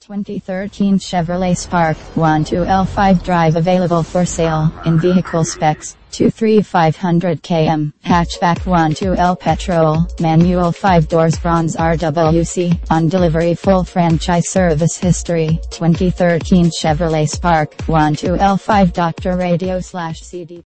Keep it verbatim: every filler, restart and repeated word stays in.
twenty thirteen Chevrolet Spark one two L five drive available for sale. In vehicle specs: two three five hundred kilometers, hatchback one two L petrol, manual five doors, bronze R W C, on delivery, full franchise service history. twenty thirteen Chevrolet Spark one two L five. Doctor Radio slash C D